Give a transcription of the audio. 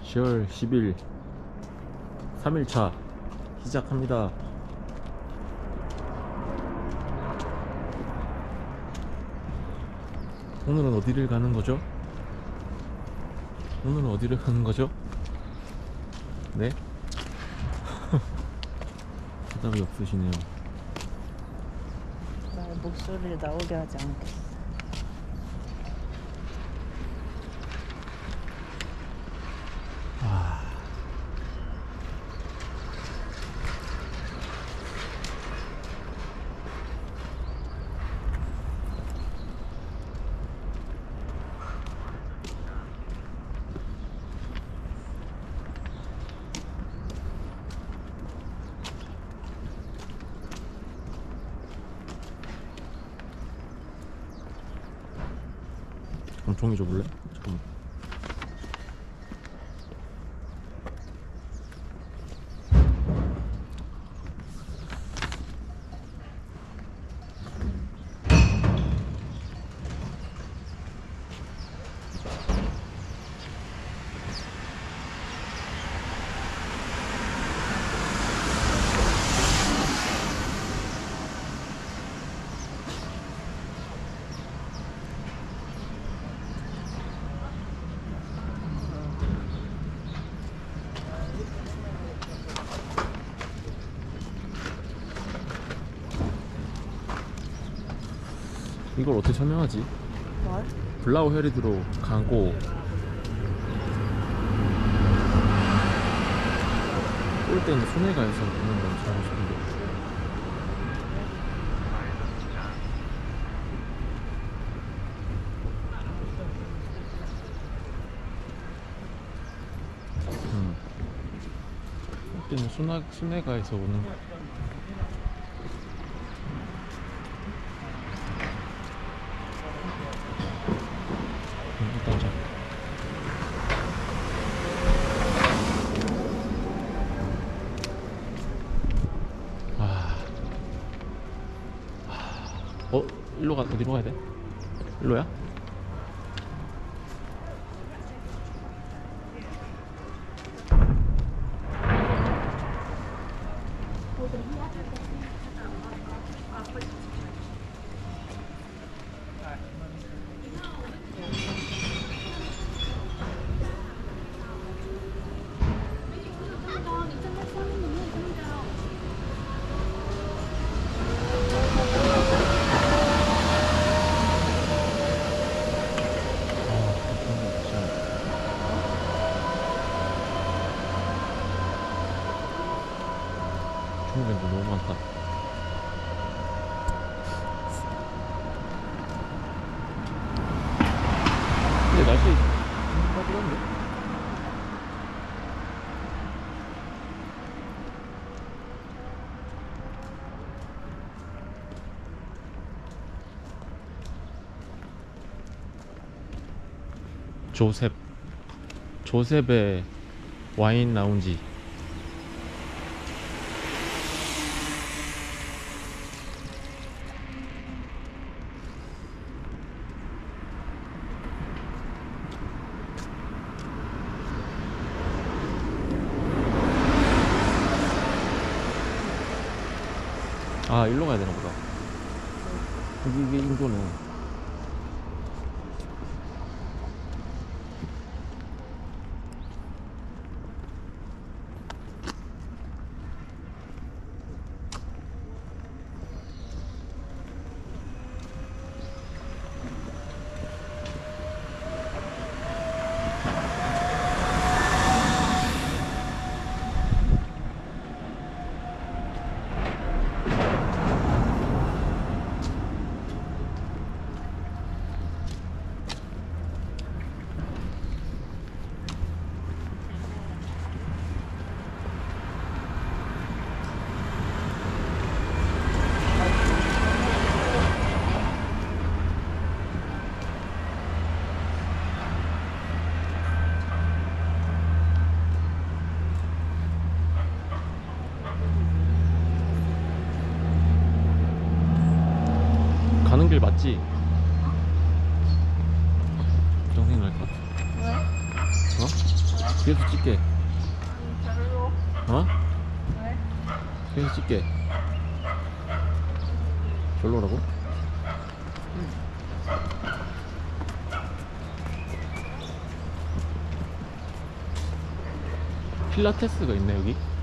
10월 10일 3일차 시작합니다. 오늘은 어디를 가는 거죠? 오늘은 어디를 가는 거죠? 네? 대답이 없으시네요. 나의 목소리를 나오게 하지 않겠어. 그럼 종이 줘볼래? 잠깐만. 이걸 어떻게 설명하지? 뭘? 블라우 헤리드로 가고 올 때는 순회가에서 오는 건 잘하고 싶은데. 올 때는 순회가에서 오는 거. 일단 자. 일로 어디로 가야 돼? 일로야? 중국인도 너무 많다. 근데 날씨 따뜻한데? 조셉의 와인 라운지. 아, 일로 가야 되나 보다. 이게 인도네. 길 맞지? 정생 날 것 같아. 왜? 어? 뒤에서 찍게. 별로. 어? 왜? 뒤에서 찍게. 별로라고? 필라테스가 있네 여기.